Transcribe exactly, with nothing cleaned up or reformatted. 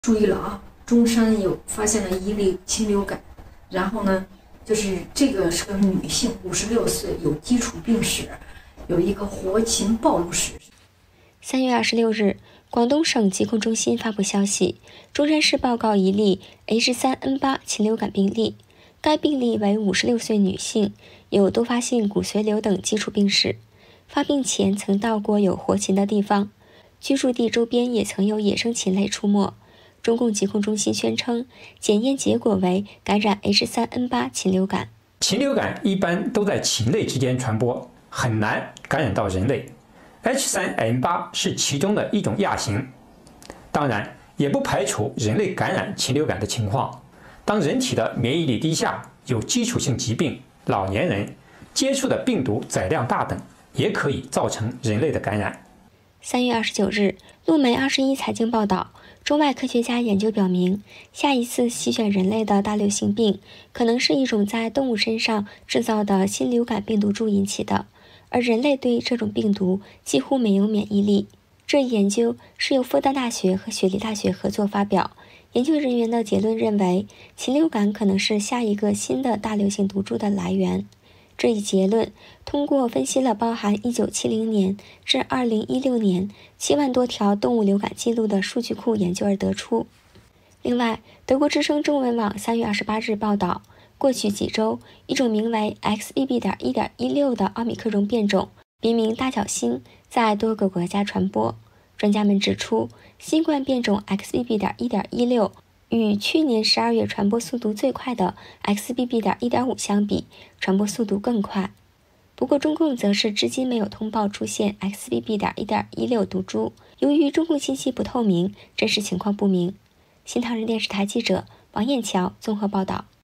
注意了啊，中山有发现了一例禽流感，然后呢，就是这个是个女性，五十六岁，有基础病史，有一个活禽暴露史。 三月二十六日，广东省疾控中心发布消息，中山市报告一例 H 三 N 八 禽流感病例，该病例为五十六岁女性，有多发性骨髓瘤等基础病史，发病前曾到过有活禽的地方，居住地周边也曾有野生禽类出没。中共疾控中心宣称，检验结果为感染 H 三 N 八 禽流感。 禽流感一般都在禽类之间传播，很难感染到人类。H 三 N 八 是其中的一种亚型，当然也不排除人类感染禽流感的情况。当人体的免疫力低下、有基础性疾病、老年人接触的病毒载量大等，也可以造成人类的感染。 三月二十九日，路媒二十一财经报道，中外科学家研究表明，下一次席卷人类的大流行病可能是一种在动物身上制造的新流感病毒株引起的，而人类对这种病毒几乎没有免疫力。这一研究是由复旦大学和雪梨大学合作发表，研究人员的结论认为，禽流感可能是下一个新的大流行毒株的来源。这一结论通过分析了包含一九七零年至二零一六年七万多条动物流感记录的数据库研究而得出。另外，德国之声中文网三月二十八日报道，过去几周，一种名为 X B B 点一点一六 的奥密克戎变种，别名大角星，在多个国家传播。专家们指出，新冠变种 X B B 点一点一六与去年十二月传播速度最快的 X B B 点一点五 相比，传播速度更快。不过，中共则是至今没有通报出现 X B B 点一点一六 毒株。由于中共信息不透明，真实情况不明。新唐人电视台记者王艳桥综合报道。